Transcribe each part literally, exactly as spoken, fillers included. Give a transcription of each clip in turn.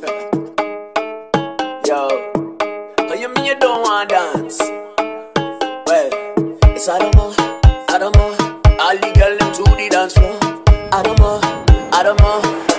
Yo, how you mean you don't want to dance? Well, it's Adamo, Adamo. All the girls them to the dance floor. Adamo, Adamo.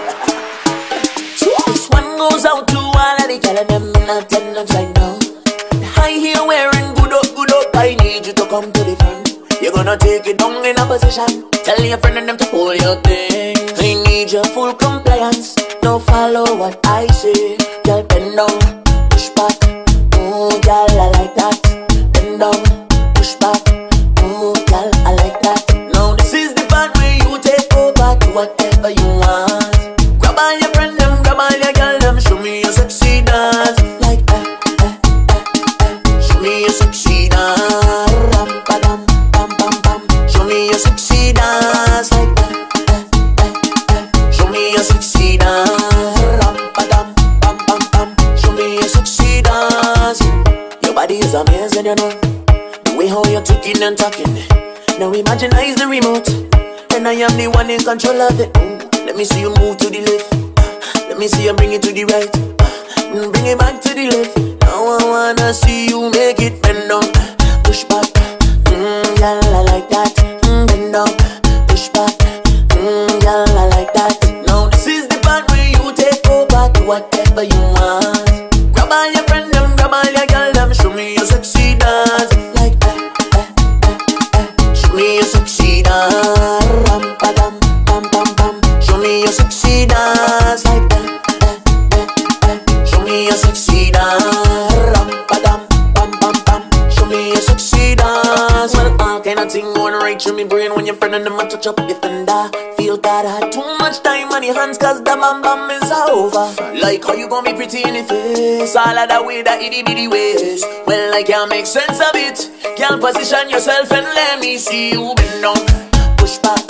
This one goes out to all of the girls and them in attendance right now. The high heel wearing good up, good up. I need you to come to the front. You're gonna take it down in a position. Tell your friend and them to hold your thing. I need your full compliance. Don't follow what I say. Girl, bend down, push back. Oh, girl, I like that. Bend down, push back. Oh, girl, I like that. Now this is the part where you take over. Do whatever you want. Grab all your friend them, grab all your girl them. Show me your sexy dance. Like eh, eh, eh, eh. Show me your sexy dance. Ram, ba, dam, bam, bam, bam. Show me your sexy dance. Like eh, eh, eh, eh. Show me your sexy dance. Body is amazing, you know. The way how you're talking and talking. Now imagine I is the remote, and I am the one in control of it. Ooh, let me see you move to the left. Let me see you bring it to the right. Bring it back to the left. Now I wanna see you make it bend down, push back. Mmm, girl, I like that. Mm, bend down, push back. Mmm, girl, I like that. Now this is the part where you take over. Do whatever you want. Grab all your friend them, grab all your girl them. Show me your sexy dance. Like eh, eh, eh, eh. Show me your sexy dance. Ram, ba, dam, bam, bam, bam. Show me your sexy dance. Like eh, eh, eh, eh. Show me your sexy dance. Ram, ba, dam, bam, bam, bam. Show me your sexy dance. Well, all kind of thing going right through me brain when your friend and them a touch up your fender. Feel that I had too much time on your hands, cause the bam bam is over. Like how you gonna be pretty in the face, all of that way, that itty bitty ways. Well, I can't make sense of it. Can't position yourself and let me see you bend down, push back.